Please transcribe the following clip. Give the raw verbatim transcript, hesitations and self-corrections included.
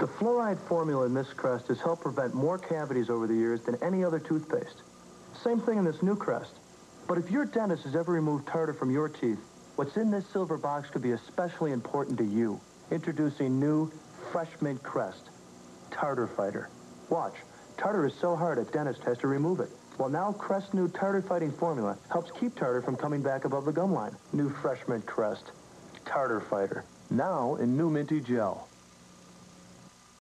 The fluoride formula in this crest has helped prevent more cavities over the years than any other toothpaste. Same thing in this new crest. But if your dentist has ever removed tartar from your teeth, what's in this silver box could be especially important to you. Introducing new Fresh Mint Crest, Tartar Fighter. Watch, tartar is so hard a dentist has to remove it. Well, now Crest's new tartar-fighting formula helps keep tartar from coming back above the gum line. New Fresh Mint Crest, Tartar Fighter. Now in new minty gel.